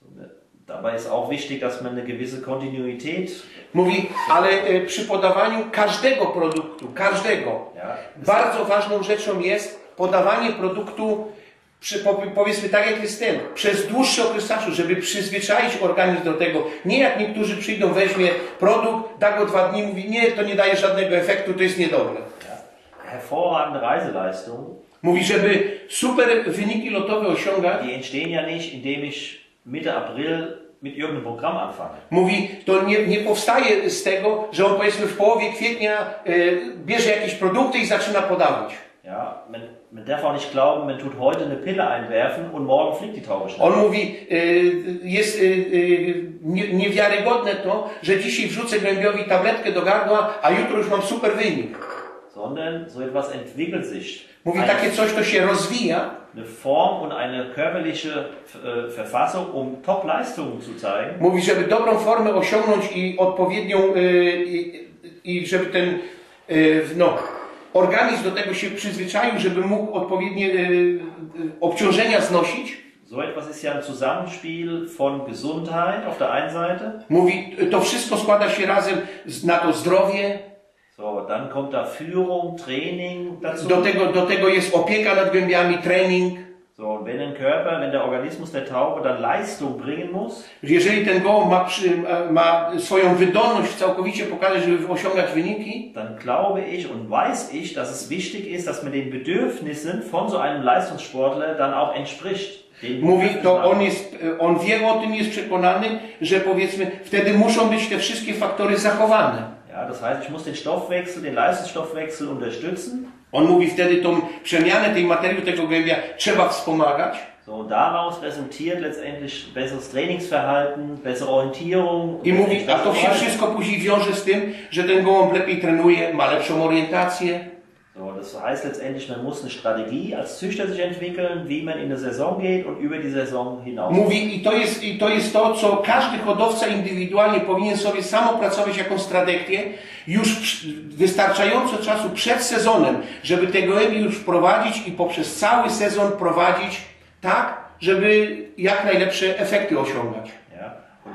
Dabei ist auch wichtig, dass man eine gewisse Kontinuität. Mówi, ale y, przy podawaniu każdego produktu, każdego, Ja, bardzo ważną rzeczą jest podawanie produktu, przy, po, powiedzmy tak jak jest ten, przez dłuższy okres czasu, żeby przyzwyczaić organizm do tego. Nie jak niektórzy przyjdą, weźmie produkt, da go dwa dni, mówi, nie, to nie daje żadnego efektu, to jest niedobre. ja, hervorragende Reiseleistung. Mówi, żeby super wyniki lotowe osiągać, Die entstehen ja nicht, indem ich Mitte April mit irgendeinem Programm anfange. mówi, to nie, nie powstaje z tego, że on powiedzmy w połowie kwietnia y, bierze jakieś produkty i zaczyna podawać. Ja, man, man darf auch nicht glauben, man tut heute eine Pille einwerfen und morgen fliegt die Taube schnell. On mówi, y, jest y, y, nie, niewiarygodne to, że dzisiaj wrzucę gołębiowi tabletkę do gardła, a jutro już mam super wynik. Sondern so etwas entwickelt sich. Mówi, Eine, takie coś to się rozwija. eine Form und eine körperliche äh, Verfassung, um Top-Leistungen zu zeigen. Mówi, żeby dobrą formę osiągnąć i odpowiednią, y, i, i żeby ten y, no, organizm do tego się przyzwyczaił, żeby mógł odpowiednie y, y, obciążenia znosić. So etwas ist ja ein Zusammenspiel von Gesundheit auf der einen Seite. Mówi, to wszystko składa się razem z- na to zdrowie. So, dann kommt da Führung, Training dazu. Do tego, do tego jest opieka nad gołębiami, trening. So, und wenn ein Körper, wenn der Organismus der Taube dann Leistung bringen muss, Jeżeli ten gołąb ma, przy, ma swoją wydolność całkowicie pokazać, żeby osiągać wyniki, dann glaube ich und weiß ich, dass es wichtig ist, dass man den Bedürfnissen von so einem Leistungssportler dann auch entspricht. Den mówi, Bedürfnissen to on auch. jest, on wie o tym, jest przekonany, że powiedzmy wtedy muszą być te wszystkie faktory zachowane. Ja, das heißt, ich muss den Stoffwechsel, den Leistungsstoffwechsel unterstützen. On mówi wtedy tą przemianę tej materii tego gołębia trzeba wspomagać. So, und daraus resultiert letztendlich besseres Trainingsverhalten, bessere Orientierung. I und mówi, a to się Entwicklung. wszystko później wiąże z tym, że ten gołąb lepiej trenuje, ma lepszą orientację. So, das heißt letztendlich, man muss eine Strategie als Züchter sich entwickeln, wie man in eine Saison geht und über die Saison hinaus. Mówi, i to jest, i to jest to, co każdy hodowca indywidualnie powinien sobie sam opracować jakąś strategię już przy- wystarczająco czasu przed sezonem, żeby te gołębie już prowadzić i poprzez cały sezon prowadzić tak, żeby jak najlepsze efekty osiągać. Ja. Und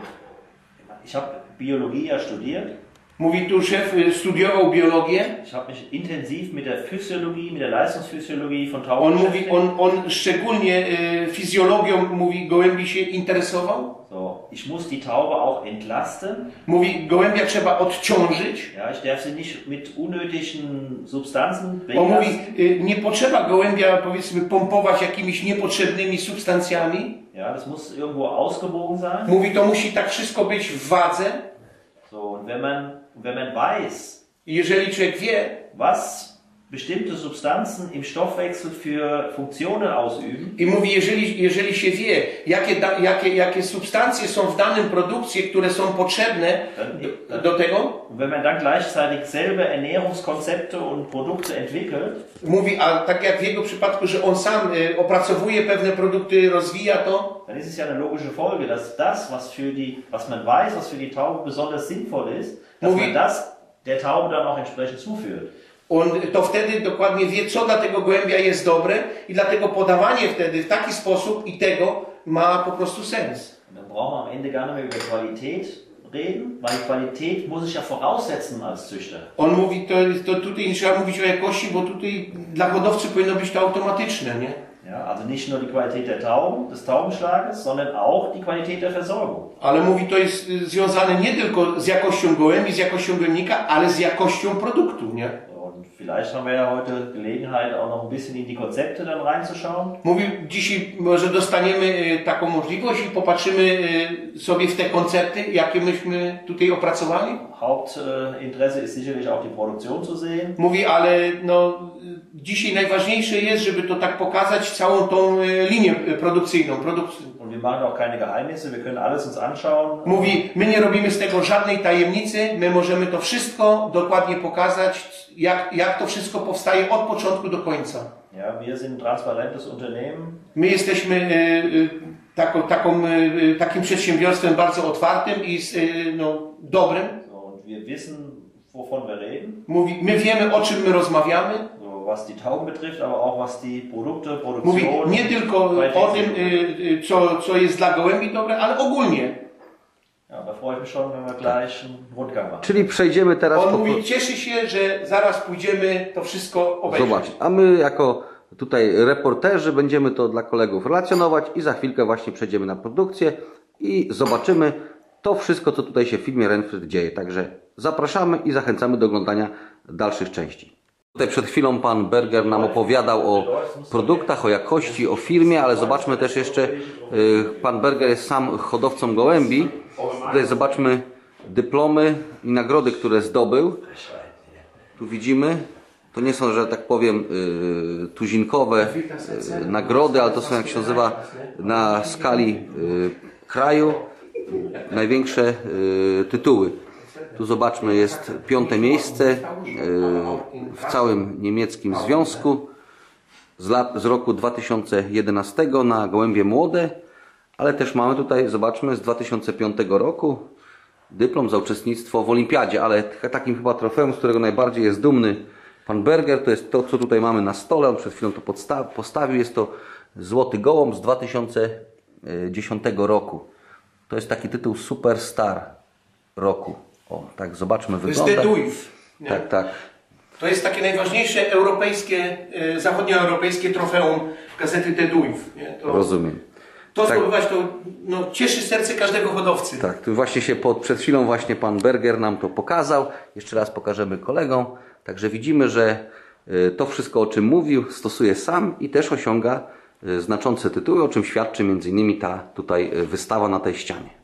ich habe Biologie ja studiert. Mówi tu szef, y, studiował biologię. Ich habe mich intensiv mit der Physiologie, mit der Leistungsphysiologie von Tauben On mówi, beschäftigt. on, on szczególnie y, fizjologią, mówi, gołębi się interesował. So, ich muss die Taube auch entlasten. Mówi, gołębia trzeba odciążyć. Ja, ich darf sie nicht mit unnötigen Substanzen On mówi, belasten. y, nie potrzeba gołębia, powiedzmy, pompować jakimiś niepotrzebnymi substancjami. Ja, das muss irgendwo ausgewogen sein. Mówi, to musi tak wszystko być w wadze. So, und wenn man, wenn man weiß, I jeżeli człowiek wie, was bestimmte Substanzen im Stoffwechsel für Funktionen ausüben, i mówi, jeżeli, jeżeli się wie, jakie, da, jakie, jakie substancje są w danym produkcie, które są potrzebne do, do tego, und wenn man dann gleichzeitig selber Ernährungskonzepte und Produkte entwickelt, mówi, a tak jak w jego przypadku, że on sam y, opracowuje pewne produkty, rozwija to, dann ist es ja eine logische Folge, dass das, was für die, was man weiß, was für die Taube besonders sinnvoll ist, dass Mówi- man das der Taube dann auch entsprechend zuführt. On to wtedy dokładnie wie, co dla tego gołębia jest dobre i dlatego podawanie wtedy w taki sposób i tego ma po prostu sens. Dann brauchen wir am Ende gar nicht mehr über Qualität reden, weil Qualität muss ich ja voraussetzen als Züchter. On mówi, to, to tutaj nie trzeba mówić o jakości, bo tutaj dla hodowcy powinno być to automatyczne, nie? Ja, also nicht nur die Qualität der Tauben, des Taubenschlages, sondern auch die Qualität der Versorgung. Ale mówi, to jest y, związane nie tylko z jakością gołębi, z jakością gołębnika, ale z jakością produktu, nie? Und vielleicht haben wir ja heute Gelegenheit, auch noch ein bisschen in die Konzepte dann reinzuschauen. Mówi, dzisiaj może dostaniemy y, taką możliwość i popatrzymy y, sobie w te koncepty, jakie myśmy tutaj opracowali. Hauptinteresse ist sicherlich auch die Produktion zu sehen. Mówi, ale no, dzisiaj najważniejsze jest, żeby to tak pokazać całą tą y, linię y, produkcyjną. Produkc- Und wir machen auch keine Geheimnisse, wir können alles uns anschauen. Mówi, my nie robimy z tego żadnej tajemnicy, my możemy to wszystko dokładnie pokazać, jak, jak to wszystko powstaje od początku do końca. Ja, wir sind ein transparentes Unternehmen. My jesteśmy y, y, taką, taką, y, takim przedsiębiorstwem bardzo otwartym i y, no, dobrym. So, und wir wissen, wovon wir reden. Mówi, my wiemy, o czym my rozmawiamy. So, was die Tauben betrifft, aber auch was die Produkte, Mówi Produktion. nie tylko o tym, y, y, co, co jest dla gołębi dobre, ale ogólnie. Ja, da freue ich mich schon, wenn wir gleich einen Rundgang machen. Czyli przejdziemy teraz On po mówi, cieszy się, że zaraz pójdziemy to wszystko obejrzeć. Zobacz, a my jako tutaj reporterzy będziemy to dla kolegów relacjonować i za chwilkę właśnie przejdziemy na produkcję i zobaczymy to wszystko, co tutaj się w filmie Renfried dzieje. Także zapraszamy i zachęcamy do oglądania dalszych części. Tutaj przed chwilą pan Berger nam opowiadał o produktach, o jakości, o firmie, ale zobaczmy też jeszcze, pan Berger jest sam hodowcą gołębi. Tutaj zobaczmy dyplomy i nagrody, które zdobył. Tu widzimy, to nie są, że tak powiem, tuzinkowe nagrody, ale to są, jak się nazywa, na skali kraju największe tytuły. Tu zobaczmy, jest piąte miejsce w całym niemieckim związku z, lat, z roku dwa tysiące jedenastego na gołębie młode, ale też mamy tutaj, zobaczmy, z dwa tysiące piątego roku dyplom za uczestnictwo w olimpiadzie, ale takim chyba trofeum, z którego najbardziej jest dumny pan Berger, to jest to, co tutaj mamy na stole. On przed chwilą to postawił. Jest to Złoty Gołąb z dwa tysiące dziesiątego roku. To jest taki tytuł Superstar roku. O, tak, zobaczmy, To wygląda. jest Deduif. Tak, tak. To jest takie najważniejsze europejskie, e, zachodnioeuropejskie trofeum gazety Deduif. Nie? To, Rozumiem. to Tak. zdobywać to no, cieszy serce każdego hodowcy. Tak, tu właśnie się pod, przed chwilą właśnie pan Berger nam to pokazał. Jeszcze raz pokażemy kolegom. Także widzimy, że y, to wszystko, o czym mówił, stosuje sam i też osiąga y, znaczące tytuły, o czym świadczy między innymi ta tutaj y, wystawa na tej ścianie.